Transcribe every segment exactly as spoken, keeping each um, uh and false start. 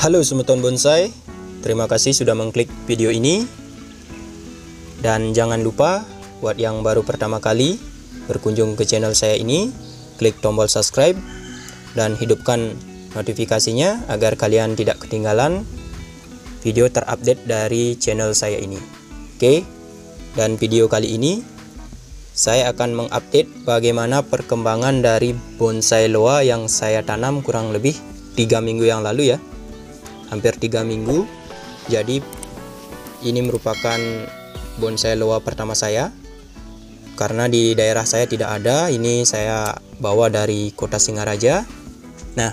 Halo Semeton Bonsai, terima kasih sudah mengklik video ini. Dan jangan lupa buat yang baru pertama kali berkunjung ke channel saya ini, klik tombol subscribe dan hidupkan notifikasinya agar kalian tidak ketinggalan video terupdate dari channel saya ini. Oke, dan video kali ini saya akan mengupdate bagaimana perkembangan dari bonsai loa yang saya tanam kurang lebih tiga minggu yang lalu ya. Hampir tiga minggu. Jadi ini merupakan bonsai loa pertama saya, karena di daerah saya tidak ada. Ini saya bawa dari kota Singaraja. Nah,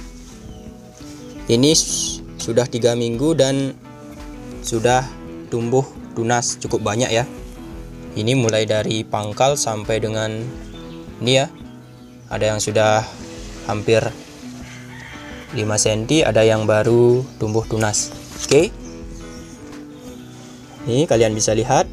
ini sudah tiga minggu dan sudah tumbuh tunas cukup banyak ya. Ini mulai dari pangkal sampai dengan ini ya, ada yang sudah hampir lima sentimeter, ada yang baru tumbuh tunas. Oke, ini kalian bisa lihat.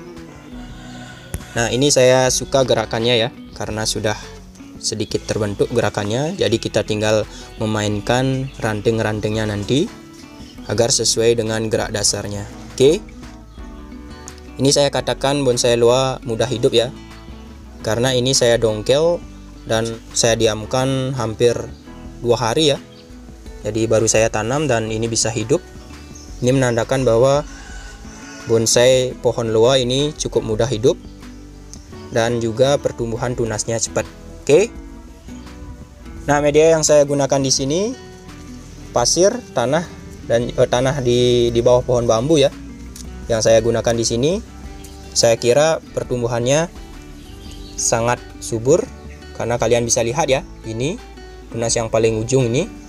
Nah, ini saya suka gerakannya ya, karena sudah sedikit terbentuk gerakannya. Jadi kita tinggal memainkan ranting-rantingnya nanti agar sesuai dengan gerak dasarnya. Oke, ini saya katakan bonsai loa mudah hidup ya, karena ini saya dongkel dan saya diamkan hampir dua hari ya. Jadi baru saya tanam dan ini bisa hidup. Ini menandakan bahwa bonsai pohon loa ini cukup mudah hidup dan juga pertumbuhan tunasnya cepat. Oke. Nah, media yang saya gunakan di sini pasir, tanah dan eh, tanah di di bawah pohon bambu ya. Yang saya gunakan di sini, saya kira pertumbuhannya sangat subur karena kalian bisa lihat ya, ini tunas yang paling ujung ini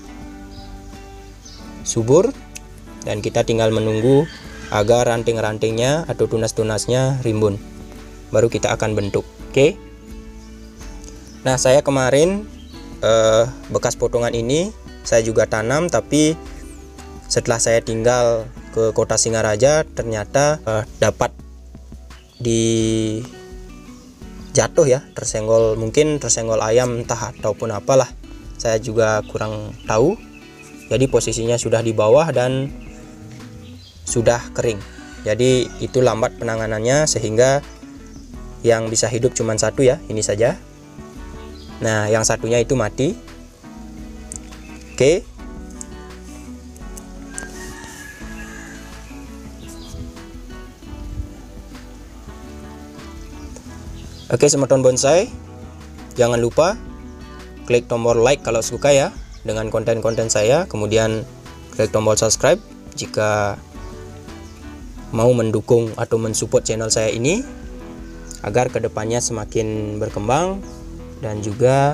subur, dan kita tinggal menunggu agar ranting-rantingnya atau tunas-tunasnya rimbun, baru kita akan bentuk. Oke. Nah, saya kemarin eh, bekas potongan ini saya juga tanam, tapi setelah saya tinggal ke kota Singaraja ternyata eh, dapat di jatuh ya, tersenggol, mungkin tersenggol ayam entah ataupun apalah, saya juga kurang tahu. Jadi posisinya sudah di bawah dan sudah kering. Jadi itu lambat penanganannya, sehingga yang bisa hidup cuma satu ya, ini saja. Nah, yang satunya itu mati. Oke. Oke, Semeton Bonsai, jangan lupa klik tombol like kalau suka ya dengan konten-konten saya, kemudian klik tombol subscribe jika mau mendukung atau mensupport channel saya ini agar kedepannya semakin berkembang. Dan juga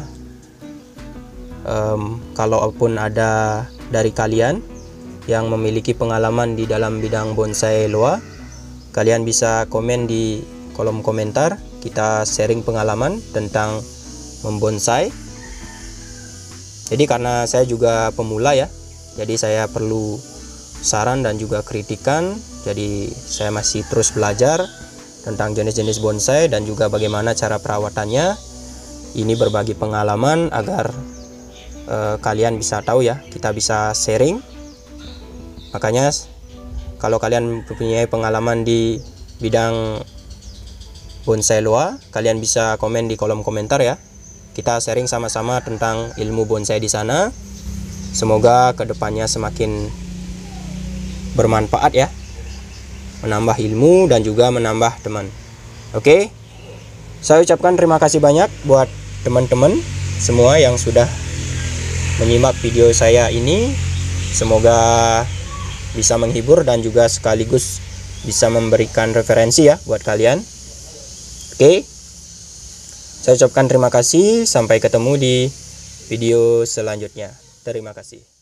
um, kalaupun ada dari kalian yang memiliki pengalaman di dalam bidang bonsai loa, kalian bisa komen di kolom komentar, kita sharing pengalaman tentang membonsai. Jadi karena saya juga pemula ya, jadi saya perlu saran dan juga kritikan. Jadi saya masih terus belajar tentang jenis-jenis bonsai dan juga bagaimana cara perawatannya. Ini berbagi pengalaman agar eh, kalian bisa tahu ya, kita bisa sharing. Makanya kalau kalian mempunyai pengalaman di bidang bonsai loa, kalian bisa komen di kolom komentar ya. Kita sharing sama-sama tentang ilmu bonsai di sana. Semoga kedepannya semakin bermanfaat ya, menambah ilmu dan juga menambah teman. Oke, saya ucapkan terima kasih banyak buat teman-teman semua yang sudah menyimak video saya ini. Semoga bisa menghibur dan juga sekaligus bisa memberikan referensi ya buat kalian. Oke, saya ucapkan terima kasih. Sampai ketemu di video selanjutnya. Terima kasih.